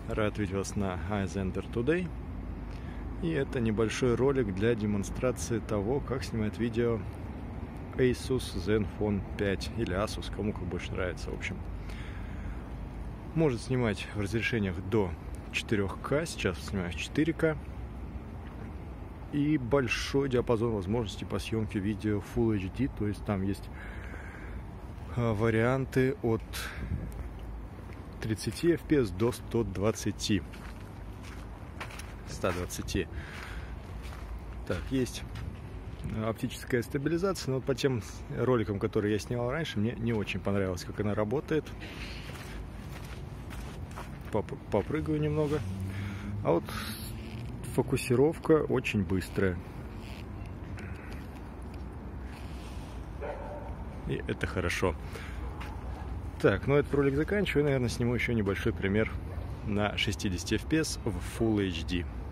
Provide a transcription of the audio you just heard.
Рад видеть вас на iZender Today. И это небольшой ролик для демонстрации того, как снимать видео Asus Zenfone 5 или Asus, кому как больше нравится, в общем. Может снимать в разрешениях до 4К, сейчас снимаю в 4К. И большой диапазон возможностей по съемке видео Full HD, то есть там есть варианты от 30 FPS до 120. Так, есть оптическая стабилизация, но по тем роликам, которые я снимал раньше, мне не очень понравилось, как она работает. Попрыгаю немного. А вот фокусировка очень быстрая. И это хорошо. Так, ну этот ролик заканчиваю. Наверное, сниму еще небольшой пример на 60 FPS в Full HD.